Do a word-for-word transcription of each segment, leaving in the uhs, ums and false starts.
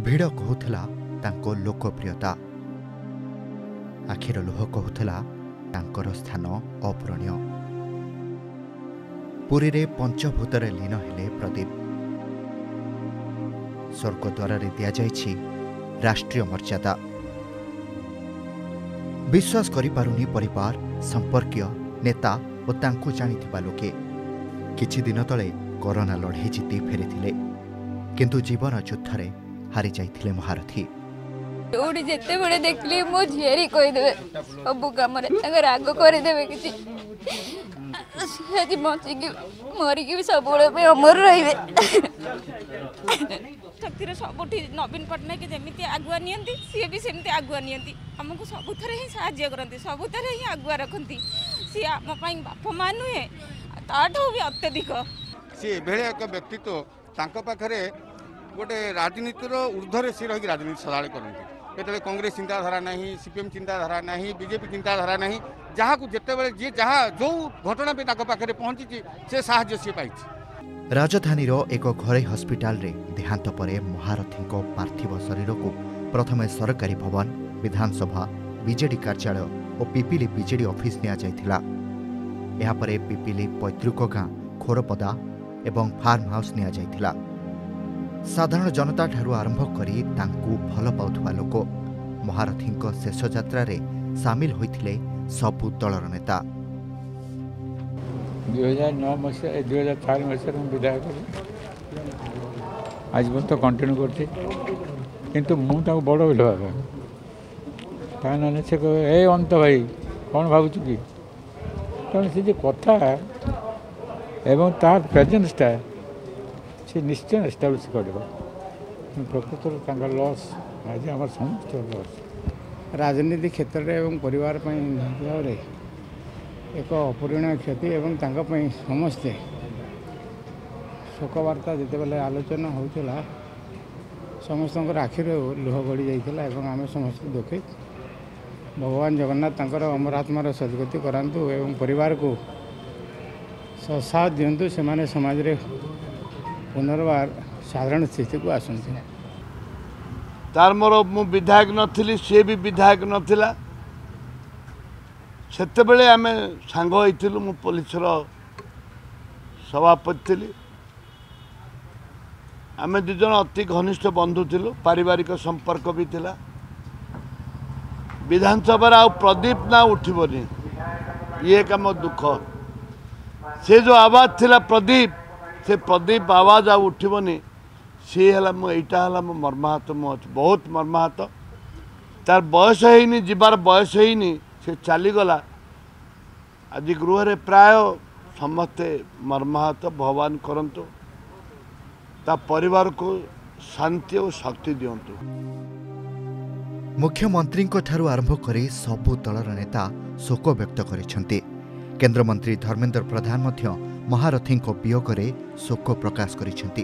भिड़ कहूला तांको लोकप्रियता, आखिर लुह कहूला तांकर स्थान अपूरणीय। पुरी रे पंचभूतरे लीन हेले प्रदीप। स्वर्गद्वार रे दिया जाइछि राष्ट्रीय मर्यादा। विश्वास करि पारुनी परिवार, संपर्कीय, नेता और तांको जानिथिबा लोके। किछि दिन तले कोरोना लड़ाई जीति फेरिथिले, किंतु जीवन युद्धरे हारी जाइथिले महारथी। ओडी जेते बड़े देखली मो झियरी कहि देबे सब काम रे अगर आगो करि देबे किछि सेजी बंची कि मरि कि सब बड़े पे अमर रहिबे। शक्ति रे सबठी नवीन पटनायक जेमिति आगुआ नियंती सी भी सेमिति आगुआ नियंती, हमको सबुथरे ही साहाय्य करंती, सबुथरे ही आगुआ रखंती। सी हम पई बाप मानु है ताठो भी अत्यधिक। सी भेले एक व्यक्तित्व तांको पाखरे गोटे राजनीतिर ऊर्ध्वर से रही राजनीति सदाले करते। केतबे कांग्रेस चिंताधारा नहीं, सीपीएम चिंताधारा नहीं, बीजेपी चिंताधारा नहीं, जहाँ को जिते जी जहाँ जो घटना भी पाखे पहुंची से साहाय्य सी पाई। राजधानी एक घरे हस्पिटाल रे देहांत परे महारथी पार्थिव शरीर को प्रथमे सरकारी भवन, विधानसभा, बीजेडी कार्यालय और पिपिली बीजेडी ऑफिस निया जाइथिला। एहा परे पिपिली पैतृक गाँ खोरपदा एवं फार्म हाउस निया जाइथिला। साधारण जनता ठारू आरंभ करी तांकू भल पाउथुवा लोक महारथी शेष यात्रा रे सामिल होइथिले सबु दलर नेता। दुई हजार नौ मसीहा दुई हजार चार मसीह विधायक आज पर्यंत कंटिन्यू करते, किंतु मुझे बड़ बोल भावे ताने से कहे ए अंत भाई कौन भावुचु कि तेणु से कथा एवं तार प्रेजेन्सटा से निश्चय एस्टाब्लीश कर प्रकृत लॉस आज आम समस्त लॉस राजनीति क्षेत्र में एवं परिवार भाव एक अपूरणीय क्षति एवं समस्ते शोकवार्ता जिते बेले आलोचना होता समस्त आखिर लुह गड़ी जाता। आम समस्त दुखित। भगवान जगन्नाथ तांकर अमरात्मार सद्गति करांतु एवं परिवार को साथ दिंतु से माने समाज रे पुनर्बार साधारण स्थिति को आसंती। तार मोर मु विधायक नथिली, सी भी विधायक नथिला। सेते बेले आमे सांग होइथिलु। मु पुलिस रो सभापति थिली। आमे दुजन अति घनिष्ठ बंधु थिलु, पारिवारिक संपर्क भी थिला। विधानसभा आ प्रदीप ना उठिबनी ये काम दुख। से जो आवाज थिला प्रदीप, से प्रदीप आवाज आ उठिबनी सी है मुझा मो मर्माहत। मु बहुत मर्माहत। तार बयस है जीवार बयस है से चलीगला। आज गृह रे प्राय समस्ते मर्माहत। भगवान करंतु ता परिवार को शांति और शक्ति दियंतु। मुख्यमंत्री ठारू आरंभ करी सबु दलर नेता शोक व्यक्त करिसेंती। केंद्रमंत्री धर्मेंद्र प्रधान मध्य महारथी वियोग रे शोक प्रकाश करिसेंती।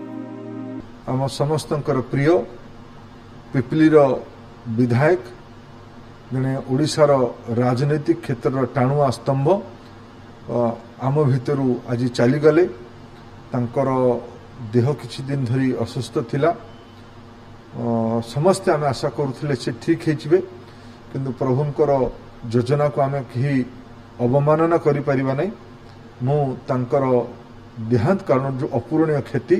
आम समस्तंकर प्रिय पिपलीर विधायक जने ओडिशार राजनीतिक क्षेत्र टाणुआ स्तंभ आम भितरु आज चलीगले। तांकर देह किछि दिन धरी असुस्थ थिला। समस्ते आम आशा करुथिले से ठीक हेजिबे, किंतु प्रभुंकर योजना को आम कहीं अवमानना करि परिबा नै। मु तांकर देहांत कारण जो अपूरणीय क्षति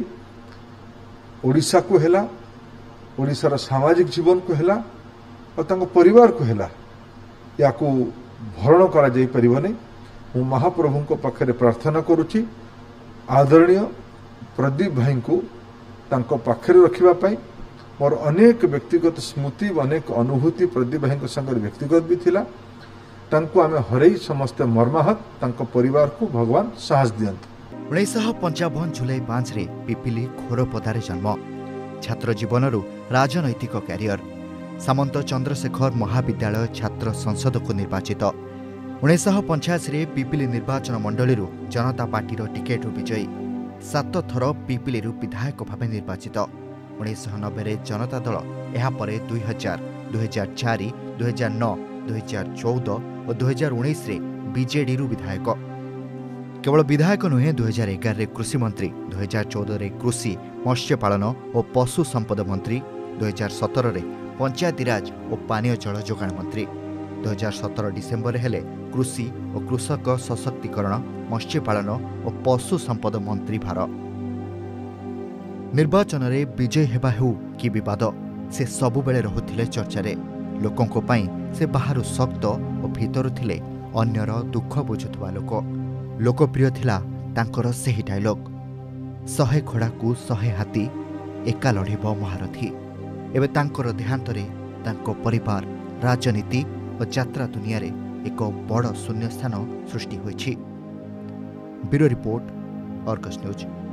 ओडिशा को हैला, ओडिशार सामाजिक जीवन को हैला और तांको परिवार को हैला, या को भरण करा जाई परिबो नै। मु महाप्रभु को पाखरे प्रार्थना करूची आदरणीय प्रदीप भाई को तांको पाखरे रखिबा पई। मोर अनेक व्यक्तिगत स्मृति अनेक अनुभूति प्रदीप भाई को संग व्यक्तिगत भी थिला। तांको आमे हरई समस्त मर्माहत। तांको परिवार को भगवान साहस दियंत। उन्नीस पंचावन जुलाई पांच रे पिपिली खोरपदारे जन्म। छात्र जीवनरू राजनैतिक क्यारियर। सामंत चंद्रशेखर महाविद्यालय छात्र संसद को निर्वाचित। उन्नीस पंचाशी पिपिली निर्वाचन मंडली जनता पार्टी टिकेट विजयी। सात थर पिपिली विधायक भाव निर्वाचित। उन्नीस नब्बे जनता दल यापर दुई हजार दुई हजार चार दुई हजार नौ दुई हजार चौदह और दुई हजार उन्नीस बीजेडी विधायक। केवल विधायक नुहे दुई हजार एगार कृषि मंत्री, दुई हजार चौदह कृषि मत्स्यपालन और पशु संपद मंत्री, दुई हजार सतर पंचायतीराज और पानीय जल जोगाण मंत्री दुई हजार सतर डिसेम्बर हेले कृषि और कृषक सशक्तिकरण मत्स्यपालन और पशु संपद मंत्री भार। निर्वाचन में विजय हेबा हेउ कि विवाद से सबुबेले रहुथिले चर्चारे। लोकंको पई से बाहरु शक्त और भीतर थिले अन्यर दुख बुझुथुवा लोक। लोकप्रिय थिला तांकर सेही डायलॉग, शहे घोड़ा को शहे हाथी एका लड़िब महारथी। एबे तांकर देहांतरे तांको परिवार राजनीति और यात्रा दुनिया रे एक बड़ शून्यस्थान सृष्टि होइछि। Bureau report, Argus news.